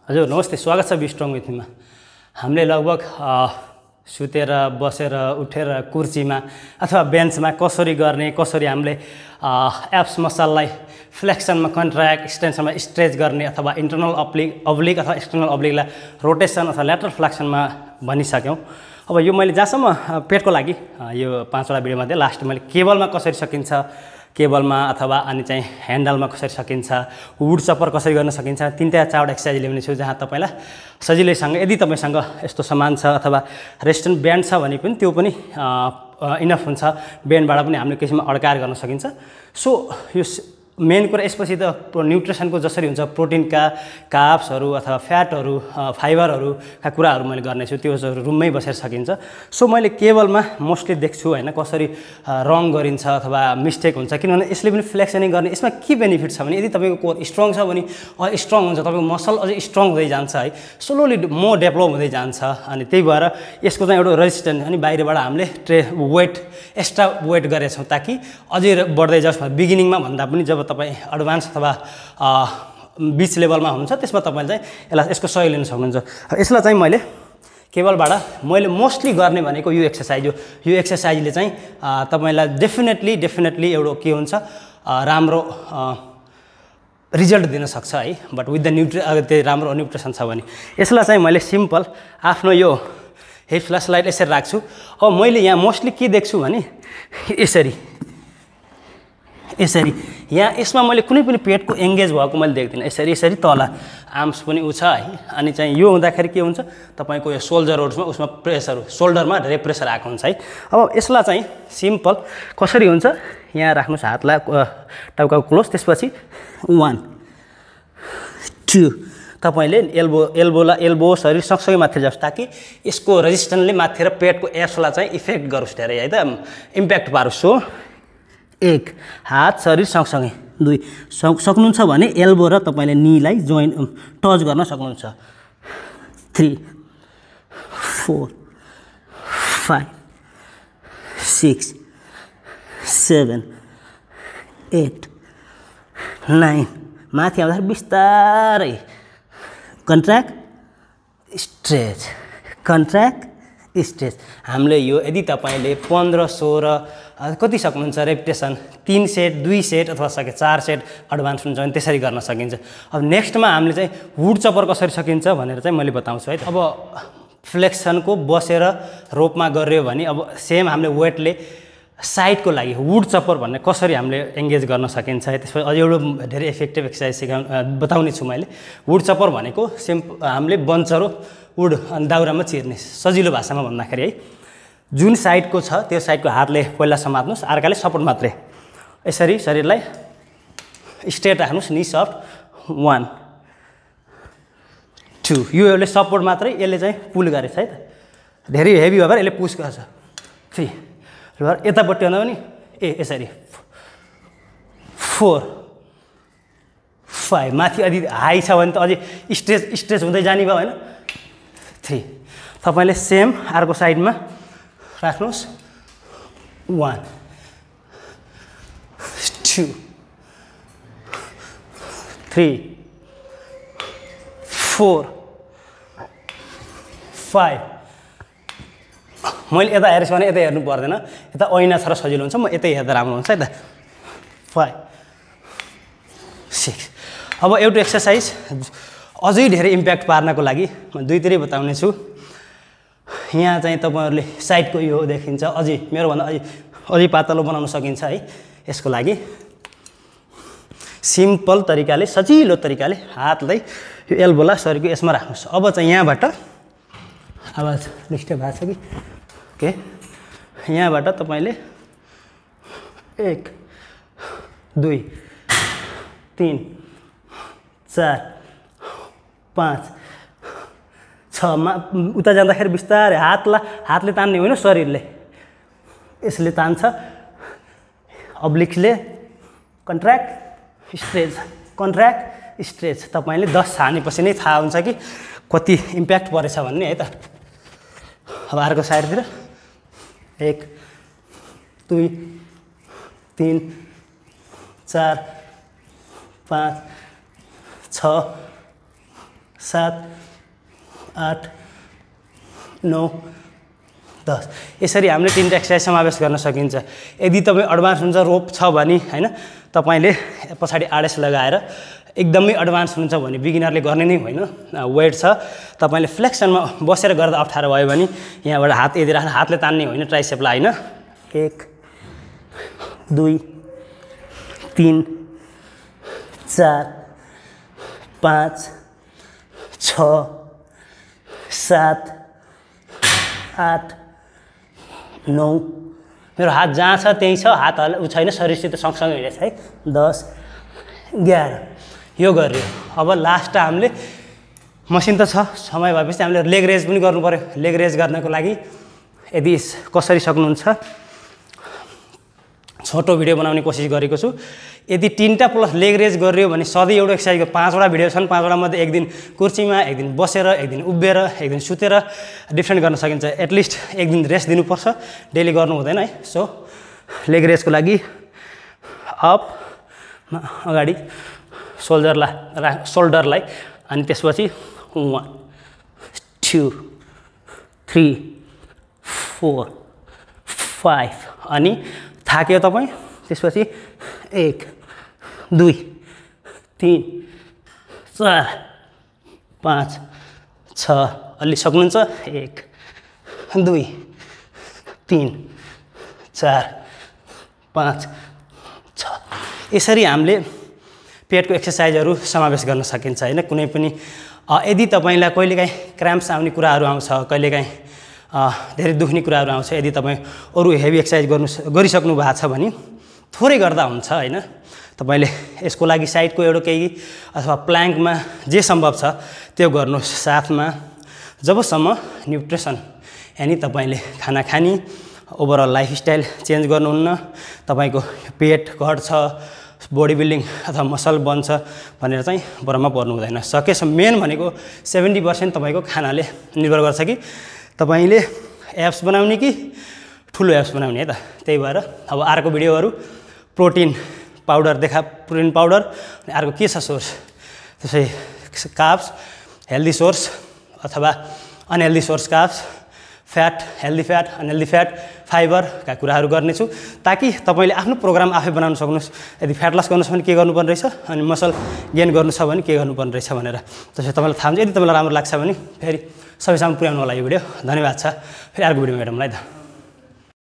हजुर नमस्ते, स्वागत छ बी स्ट्रङ विथ मीमा। हामीले लगभग सुतेर बसेर उठेर कुर्सीमा अथवा बेन्चमा कसरी गर्ने, कसरी हामीले एप्स मसललाई फ्लेक्सनमा कन्ट्र्याक्ट, एक्सटेन्सनमा स्ट्रेच गर्ने अथवा इन्टरनल अब्लिक अथवा एक्सटर्नल अब्लिकलाई रोटेसन अथवा ल्याटरल फ्लेक्सनमा भनिसक्यौँ। अब यो मैले जहाँसम्म पेटको लागि यो 5वटा भिडियोमध्ये लास्ट मैले केबलमा कसरी सकिन्छ, केबलमा अथवा अनि चाहिँ ह्यान्डलमा कसरी सकिन्छ, वुड चपर कसरी गर्न सकिन्छ, 3-4वटा एक्सर्साइज ल्याउने छु जहाँ तपाईँलाई सजिलैसँग, यदि तपाईँसँग यस्तो सामान छ अथवा रेस्टर्न ब्यान्ड छ भने पनि त्यो पनि इनफ हुन्छ। ब्यान्डबाट पनि हामीले किसिममा अड्काएर गर्न सकिन्छ। सो यो मेन कुरा यसपछि त न्युट्रिसनको जसरी हुन्छ प्रोटिनका कार्ब्सहरू अथवा फ्याटहरू फाइबरहरूका कुराहरू मैले गर्नेछु, त्योहरू रुममै बसेर सकिन्छ। सो मैले केबलमा मोस्टली देख्छु होइन कसरी रङ गरिन्छ अथवा मिस्टेक हुन्छ, किनभने यसले पनि फ्लेक्सनिङ गर्ने यसमा के बेनिफिट छ भने यदि तपाईँको कोर स्ट्रङ छ भने अझ स्ट्रङ हुन्छ, तपाईँको मसल अझै स्ट्रङ हुँदै जान्छ है, स्लोली मोर डेभलप हुँदै जान्छ। अनि त्यही भएर यसको चाहिँ एउटा रेजिस्टेन्स अनि बाहिरबाट हामीले एक्स्ट्रा वेट गरेछौँ ताकि अझै बढ्दै जाओस्। बिगिनिङमा भन्दा पनि जब तपाईँ एडभान्स अथवा बिच लेभलमा हुन्छ त्यसमा तपाईँले चाहिँ यसको सहयोग लिन सक्नुहुन्छ। यसलाई चाहिँ मैले केबलबाट मैले मोस्टली गर्ने भनेको यो एक्सर्साइज हो। यो एक्सर्साइजले चाहिँ तपाईँलाई डेफिनेटली एउटा के हुन्छ राम्रो रिजल्ट दिन सक्छ है, बट विथ द त्यो राम्रो न्युट्रिसन छ भने। यसलाई चाहिँ मैले सिम्पल आफ्नो यो हेड फ्ल्यासलाइट यसरी राख्छु। अब मैले यहाँ मोस्टली के देख्छु भने यसरी यहाँ यसमा मैले कुनै पनि पेटको एङ्गेज भएको मैले देख्दिनँ। यसरी तल आर्म्स पनि उ छ है। अनि चाहिँ यो हुँदाखेरि के हुन्छ तपाईँको यो सोल्जरहरूमा उसमा सोल्डरमा धेरै प्रेसर आएको हुन्छ है। अब यसलाई चाहिँ सिम्पल कसरी हुन्छ, यहाँ राख्नुहोस् हातलाई टाउकाको क्लोज, त्यसपछि 1 2 तपाईँले एल्बो शरीर सँगसँगै माथि जाओस् ताकि यसको रेजिस्टेन्सले माथि र पेटको एप्सलाई चाहिँ इफेक्ट गरोस् धेरै है त, इम्प्याक्ट पारोस्। सो 1 हात शरीर सँगसँगै, 2 सक्नुहुन्छ भने एल्बो र तपाईँले नीलाई टच गर्न सक्नुहुन्छ, 3 4 5 6 7 8 9 माथि आउँदाखेरि बिस्तारै कन्ट्र्याक्ट स्ट्रेच। हामीले यो यदि तपाईँले 15-16 कति सक्नुहुन्छ रेपिटेसन, 3 सेट 2 सेट अथवा सके 4 सेट एडभान्स हुन्छ भने त्यसरी गर्न सकिन्छ। अब नेक्स्टमा हामीले चाहिँ वुड चपर कसरी सकिन्छ भनेर चाहिँ मैले बताउँछु है। अब फ्लेक्सनको बसेर रोपमा गऱ्यो भने अब सेम हामीले वेटले साइडको लागि वुड चपर भन्ने कसरी हामीले एङ्गेज गर्न सकिन्छ है। त्यसपछि अझ एउटा धेरै इफेक्टिभ एक्सर्साइज बताउने छु मैले। वुड चपर भनेको हामीले बन्चरो वुड दाउरामा चिर्ने, सजिलो भाषामा भन्दाखेरि है। जुन साइडको छ त्यो साइडको हातले पहिला समात्नुहोस्, अर्काले सपोर्ट मात्रै, यसरी शरीरलाई स्ट्रेट राख्नुहोस्, नी सफ्ट, 1 2 यो यसले सपोर्ट मात्रै, यसले चाहिँ पुल गरेछ है त, धेरै हेभी भएर यसले पुस गर्छ, 3 यतापट्टि भन्दा पनि यसरी 4 5 माथि अलि हाई छ भने त अझै स्ट्रेच हुँदै जाने भयो होइन। 3 तपाईँले सेम अर्को साइडमा राख्नुहोस्, 1 2 3 4 5 मैले यता हेरेछु भने यता हेर्नु पर्दैन, यता ऐना छ र सजिलो हुन्छ, म यतै हेर्दा राम्रो हुन्छ है त। 5 6 अब एउटा एक्सर्साइज अझै धेरै इम्प्याक्ट पार्नको लागि म 2-3 बताउने छु। यहाँ चाहिँ तपाईँहरूले साइडको यो देखिन्छ, अझै मेरोभन्दा अझै पातलो बनाउन सकिन्छ है। यसको लागि सिम्पल तरिकाले, सजिलो तरिकाले हातलाई यो एल्बोलाई शरीरको यसमा राख्नुहोस्। अब चाहिँ यहाँबाट आवाज डिस्टर्ब भएको छ कि ओके, यहाँबाट तपाईँले 1 2 3 4 5 6 उता जाँदाखेरि बिस्तारै हातले तान्ने होइन, शरीरले यसले तान्छ, अब्लिक्सले कन्ट्र्याक्ट स्ट्रेच। तपाईँले 10 छानेपछि नै थाहा हुन्छ कि कति इम्प्याक्ट परेछ भन्ने है त। अब अर्को साइडतिर 1 2 3 4 5 6 7 8 9 10 यसरी हामीले 3टा एक्सर्साइज समावेश गर्न सकिन्छ। यदि तपाईँ एडभान्स हुन्छ रोप छ भने हैन तपाईले पछाडी आरएस लगाएर एकदमै एडभान्स हुन्छ भने बिगिनरले गर्ने नै होइन। वेट छ तपाईले फ्लेक्सनमा बसेर गर्दा अप्ठ्यारो भयो भने यहाँबाट हात यदि राख्न हातले तान्ने होइन ट्राइसेपलाई हैन 1 2 3 4 5 6 7 8 9 मेरो हात जहाँ छ त्यही छ हात उ छैन शरीरसित सँगसँगै हिँडेछ है 10 11 यो गर्यो। अब लास्ट हामीले मसिन त छ समय भएपछि हामीले लेग रेज पनि गर्नु पर्यो। लेग रेज गर्नको लागि यदि कसरी सक्नुहुन्छ छोटो भिडियो बनाउने कोसिस गरेको छु। यदि 3टा प्लस लेग रेज गरियो भने सधैँ एउटा एक्सर्साइजको 5वटा भिडियो छन्। 5वटा मध्ये एक दिन कुर्सीमा एक दिन बसेर एक दिन उभिएर एक दिन सुतेर डिफ्रेन्ट गर्न सकिन्छ। एटलिस्ट एक दिन रेस्ट दिनुपर्छ डेली गर्नु हुँदैन है। सो लेग रेजको लागि अप अगाडि सोल्डरलाई अनि त्यसपछि 1 2 3 4 5 अनि थाक्यो तपाईँ त्यसपछि 1 2 3 4 5 6 अलि सक्नुहुन्छ 1 2 3 4 5 6 यसरी हामीले पेटको एक्सर्साइजहरू समावेश गर्न सकिन्छ हैन। कुनै पनि यदि तपाईलाई कहिलेकाहीँ क्राम्प्स आउने कुराहरू आउँछ कहिलेकाहीँ धेरै दुख्ने कुराहरू आउँछ यदि तपाईँ अरू हेभी एक्सर्साइज गरिसक्नु भएको छ भने थोरै गर्दा हुन्छ हैन। तपाईले यसको लागि साइडको एउटा केही अथवा प्लाङ्कमा जे सम्भव छ त्यो गर्नुहोस्। साथमा जबसम्म न्युट्रिसन यानी तपाईले खाना खानी ओभरअल लाइफस्टाइल चेन्ज गर्नुहुन्न तपाईको पेट घट्छ बडी बिल्डिङ अथवा मसल बन्छ भनेर चाहिँ भरमा पर्नु हुँदैन। सकेसम्म मेन भनेको 70% तपाईको खानाले निर्भर गर्छ कि तपाईले एब्स बनाउने कि ठुलो एब्स बनाउने है त। त्यही भएर अब अर्को भिडियोहरू प्रोटिन पाउडर प्रोटिन पाउडर अनि अर्को के छ सोर्स त्यसै कार्ब्स हेल्दी सोर्स अथवा unhealthy source carbs fat healthy fat unhealthy fat फाइबरका कुराहरू गर्नेछु ताकि तपाईले आफ्नो प्रोग्राम आफै बनाउन सक्नुहोस्। यदि फ्याट लस गर्नु छ भने के गर्नुपर्ने रहेछ अनि मसल गेन गर्नु छ भने के गर्नुपर्ने रहेछ भनेर त्यसै तपाईलाई थाहा हुन्छ। यदि तपाईलाई राम्रो लाग्छ भने फेरि सबैसँग पुर्याउनु होला यो भिडियो। धन्यवाद छ। फेरि अर्को भिडियोमा भेटौँला है त।